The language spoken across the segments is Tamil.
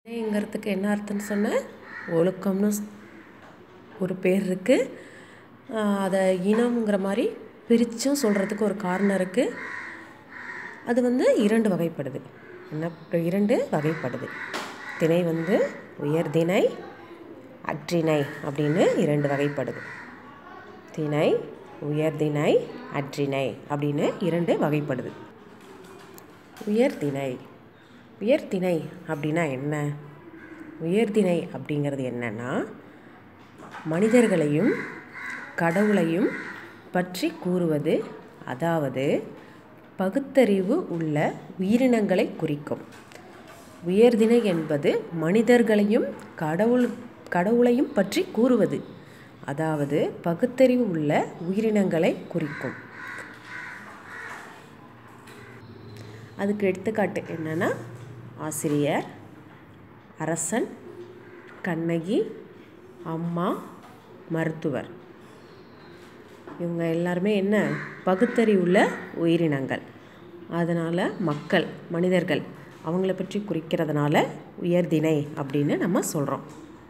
ங்கிறதுக்கு என்ன அர்த்தம்னு சொன்னேன்? ஒழுக்கம்னு ஒரு பேர் இருக்குது. அதை இனம்ங்கிற மாதிரி பிரித்தும் சொல்கிறதுக்கு ஒரு காரணம் இருக்குது. அது இரண்டு வகைப்படுது. இரண்டு வகைப்படுது. திணை உயர்திணை, அற்றிணை அப்படின்னு இரண்டு வகைப்படுது. திணை, உயர்திணை, அற்றிணை அப்படின்னு இரண்டு வகைப்படுது. உயர்திணை உயர்திணை அப்படின்னா என்ன? உயர்திணை அப்படிங்கிறது என்னன்னா, மனிதர்களையும் கடவுளையும் பற்றி கூறுவது. அதாவது பகுத்தறிவு உள்ள உயிரினங்களை குறிக்கும். உயர்திணை என்பது மனிதர்களையும் கடவுளையும் பற்றி கூறுவது. அதாவது பகுத்தறிவு உள்ள உயிரினங்களை குறிக்கும். அதுக்கு எடுத்துக்காட்டு என்னன்னா, ஆசிரியர், அரசன், கண்ணகி, அம்மா, மருத்துவர். இவங்க எல்லாருமே என்ன? பகுத்தறிவுள்ள உயிரினங்கள். அதனால் மனிதர்கள் அவங்கள பற்றி குறிக்கிறதுனால உயர்திணை அப்படின்னு நம்ம சொல்கிறோம்.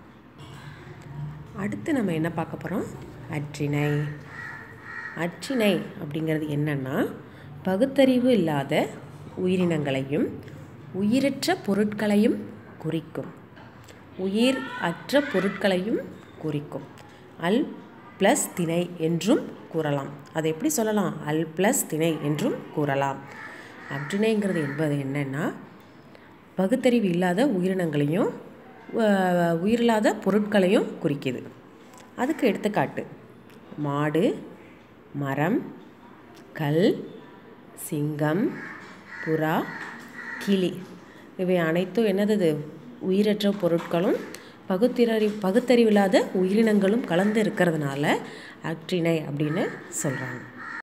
அடுத்து நம்ம என்ன பார்க்க போகிறோம்? அற்றிணை. அற்றிணை அப்படிங்கிறது என்னன்னா, பகுத்தறிவு இல்லாத உயிரினங்களையும் உயிரற்ற பொருட்களையும் குறிக்கும். உயிர் அற்ற பொருட்களையும் குறிக்கும். அல் ப்ளஸ் திணை என்றும் கூறலாம். அதை எப்படி சொல்லலாம்? அல் ப்ளஸ் திணை என்றும் கூறலாம். அற்றிணைங்கிறது என்பது என்னென்னா, பகுத்தறிவு இல்லாத உயிரினங்களையும் உயிரில்லாத பொருட்களையும் குறிக்குது. அதுக்கு எடுத்துக்காட்டு மாடு, மரம், கல், சிங்கம், புறா, கிளி. இவை அனைத்தும் என்னது? உயிரற்ற பொருட்களும் பகுத்தறிவில்லாத உயிரினங்களும் கலந்து இருக்கிறதுனால அற்றிணை அப்படின்னு சொல்கிறாங்க.